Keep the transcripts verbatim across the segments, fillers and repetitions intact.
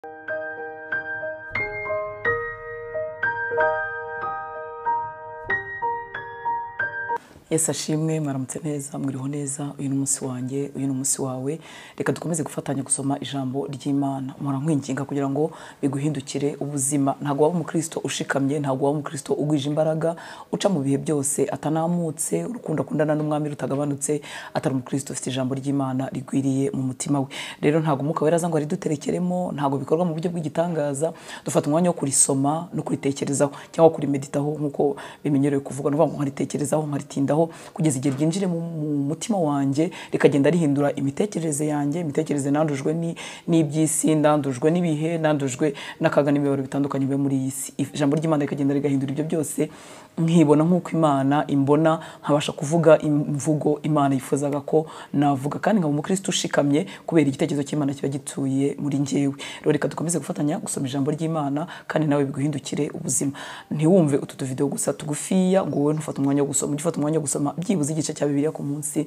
Yesu ashimwe, mwaramutse neza, mwiriho neza, uyu ni umunsi wanjye, uyu ni umunsi wawe. Reka dukomeze gufatanya gusoma ijambo ry'Imana. Mpora nkwinginga kugira ngo biguhindukire ubuzima. Ntago waba umukristo ushikamye, ntago waba umukristo ugwije imbaraga, uca mu bihe byose atanamutse, urukundo akundana n'umwami rutagabanutse, atari umukristo ufite ijambo ry'Imana rigwiriye mu mutima we. Rero ntago Umwuka Wera aza ngo ariduterekeremo, ntago bikorwa mu buryo bw'igitangaza. Dufata umwanya wo kurisoma no kuritekerezaho cyangwa kurimeditaho nkuko bimenyerewe kuvuga, no ngo nkaritekerezaho nkaritindaho kugeza igihe ryinjire mu mutima wanjye, rikagenda rihindura imitekerereze yanjye, imitekerereze nandujwe ni n'iby'isi, ndandujwe n'ibihe, nandujwe n'akaga n'imibabaro bitandukanye biba muri iyi si. Ijambo ry'Imana rikagenda rigahindura ibyo byose, nkibona nk'uko Imana imbona, nkabasha kuvuga imvugo Imana yifuzaga ko navuga, kandi nkaba umukristo ushikamye kubera igitekerezo cy'Imana kiba gituye muri njyewe. Rero reka dukomeze gufatanya gusoma ijambo ry'Imana, kandi nawe biguhindukire ubuzima. Ntiwumve utu tuvideo gusa tugufiya ngo wowe ntufate umwanya wo gusoma, ugifata umwanya wo gusoma byibuze igice cya Bibiliya ku munsi.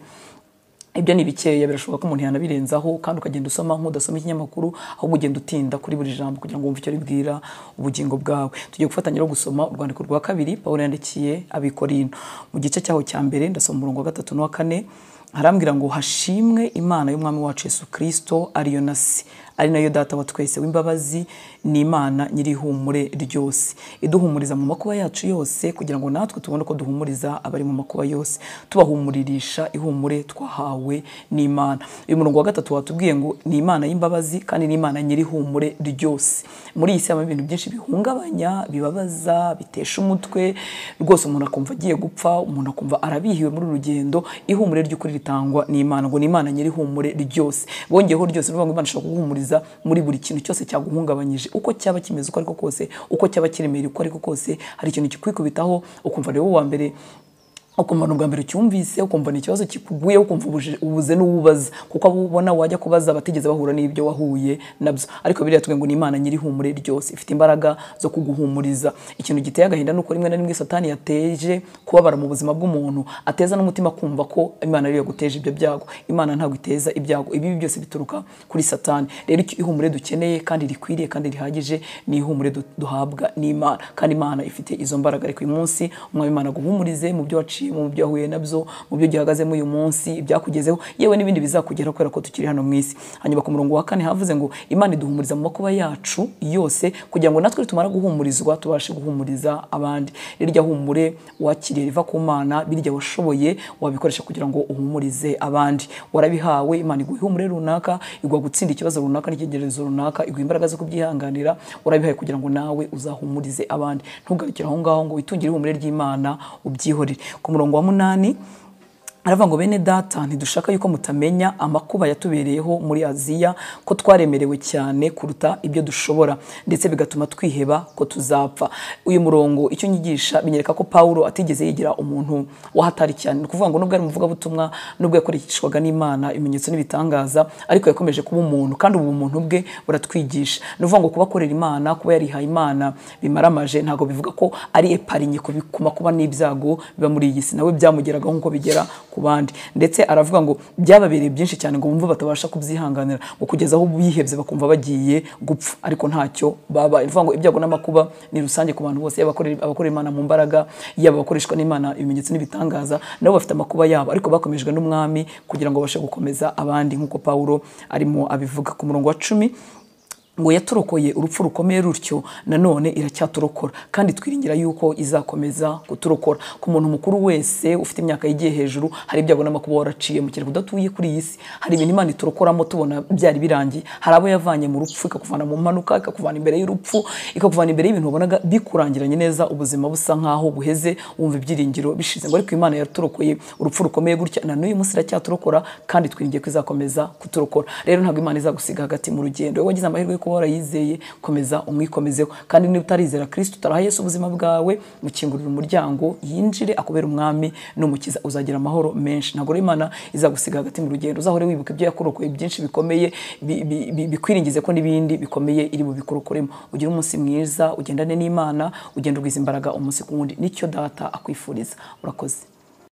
Ibyo ni bikeya, birashoboka ko umuntu yanabirenzaho kandi ukagenda usoma nk'udasoma ikinyamakuru, ahubwo ugenda utinda kuri buri jambo kugira ngo wumve icyo ribwira ubugingo bwawe. Tugiye gufatanya no gusoma urwandiko rwa kabiri Pawulo yandikiye Abikorinto. Mu gice cyaho cya mbere ndasoma umurongo wa gatatu n'uwa kane, harambwira ngo hashimwe Imana y'umwami wacu Yesu Kristo, ariyo nasi, ari nayo data wa twese w'imbabazi, ni Imana nyirihumure ryose, iduhumuriza mu makuba yacu yose, kugira ngo natwe tubone ko duhumuriza abari mu makuba yose, tubahumuririsha ihumure twahawe n'Imana. Uyu murongo wa gatatu watubwiye ngo ni Imana y'imbabazi kandi ni Imana nyirihumure ryose. Muri iyi si habamo ibintu byinshi bihungabanya, bibabaza, bitesha umutwe, rwose umuntu akumva agiye gupfa, umuntu akumva arabihiwe muri urugendo. Ihumure ry'ukuri ritangwa n'Imana, ngo ni Imana nyirihumure ryose. Bongeyeho ryose, n'uvuga ngo Imana ishobora kuguhumuriza muri buri kintu cyose cyaguhungabanyije, uko cyaba kimeze uko ariko kose, uko cyaba kiremeye uko ariko kose, hari ikintu kikwikubitaho ukumva rero wa mbere, ukumva n'ubwa mbere cyumvise, ukumva ni ikibazo kikuguye, ukumva ubuze n'ububaza, kuko abubona wajya kubaza batigeze bahura n'ibyo wahuye nabyo. Ariko Bibiliya yatubwiye ngo ni Imana nyirihumure ryose, ifite imbaraga zo kuguhumuriza. Ikintu giteye agahinda nuko rimwe na rimwe Satani yateje kubabara mu buzima bw'umuntu, ateza n'umutima kumva ko Imana ariyo yaguteje ibyo byago. Imana ntabwo iteza ibyago, ibi byose bituruka kuri Satani. Rero ihumure dukeneye kandi rikwiriye kandi rihagije ni ihumure duhabwa n'Imana, kandi Imana ifite izo mbaraga. Ariko uyu munsi umwami Imana guhumurize mu byo waciye, mu byo ahuye nabyo, mu byo gihagazemo uyu munsi, ibyakugezeho, yewe n'ibindi bizakugeraho kubera ko tukiri hano mu isi. Hanyuma ku murongo wa kane havuze ngo Imana iduhumuriza mu makuba yacu yose, kugira ngo natwe tumara guhumurizwa tubashe guhumuriza abandi. Rirya humure wakiriye riva ku Mana, birya washoboye wabikoresha kugira ngo uhumurize abandi. Warabihawe, Imana iguha ihumure runaka, igwa gutsinda ikibazo runaka n'ikigerezo runaka, iguha imbaraga zo kubyihanganira. Warabihaye kugira ngo nawe uzahumurize abandi. Ntugarukire aho ngaho ngo witungire ihumure ry'Imana ubyihorere. Ku murongo wa munani aravuga ngo bene data, ntidushaka yuko mutamenya amakuba yatubereyeho muri Aziya, ko twaremerewe cyane kuruta ibyo dushobora, ndetse bigatuma twiheba ko tuzapfa. Uyu murongo icyo nyigisha binyereka ko Pawulo atigeze yigira umuntu wahatari cyane. Ni ukuvuga ngo nubwo ari umuvuga butumwa, nubwo yakoreshwaga n'Imana ibimenyetso n'ibitangaza, ariko yakomeje kuba umuntu, kandi ubu umuntu bwe buratwigisha. Ni ukuvuga ngo kuba akorera Imana, kuba yarihaye Imana bimaramaje, ntago bivuga ko ari eparinye ku makuba n'ibyago biba muri iyi si. Nawe byamugeragaho nk'uko bigera ku bandi, ndetse aravuga ngo byababereye byinshi cyane ngo bumve batabasha kubyihanganira, ngo kugeza aho bihebye bakumva bagiye gupfa, ariko ntacyo baba. Ivuga ngo ibyago n'amakuba ni rusange ku bantu bose, abakorera Imana mu mbaraga, yaba abakoreshwa n'Imana ibimenyetso n'ibitangaza, nabo bafite amakuba yabo, ariko bakomejwe n'umwami kugira ngo babashe gukomeza abandi, nk'uko Pawulo arimo abivuga. Ku murongo wa cumi ngo yaturokoye urupfu rukomeye rutyo, nanone iracyaturokora, kandi twiringira yuko izakomeza kuturokora. Ku muntu mukuru wese ufite imyaka yigiye hejuru, hari ibyago n'amakuba waraciye mu kirego udatuye kuri iyi si. Hari ibintu Imana iturokoramo tubona byari birangiye. Hari abo yavanye mu rupfu, ikakuvana mu mpanuka, ikakuvana imbere y'urupfu, ikakuvana imbere y'ibintu wabonaga bikurangiranye neza, ubuzima busa nkaho buheze, wumva ibyiringiro bishize. Ngo ariko Imana yaturokoye urupfu rukomeye gutya, na n'uyu munsi iracyaturokora, kandi twiringiye ko izakomeza kuturokora. Rero ntabwo Imana izagusiga hagati mu rugendo. Wowe wagize amahirwe kuba warayizeye, komeza umwikomezeho. Kandi niba utarizera Kristo, utaraha Yesu ubuzima bwawe, mukingurira umuryango yinjire akubera umwami n'umukiza, uzagira amahoro menshi. Ntabwo Imana izagusiga hagati mu rugendo. Uzahore wibuka ibyo yakurokoye byinshi bikomeye, bikwiringize ko n'ibindi bikomeye iri bubikurokoremo. Ugire umunsi mwiza, ugendane n'Imana, ugende ugwiza imbaraga umunsi ku wundi. Nicyo data akwifuriza. Urakoze.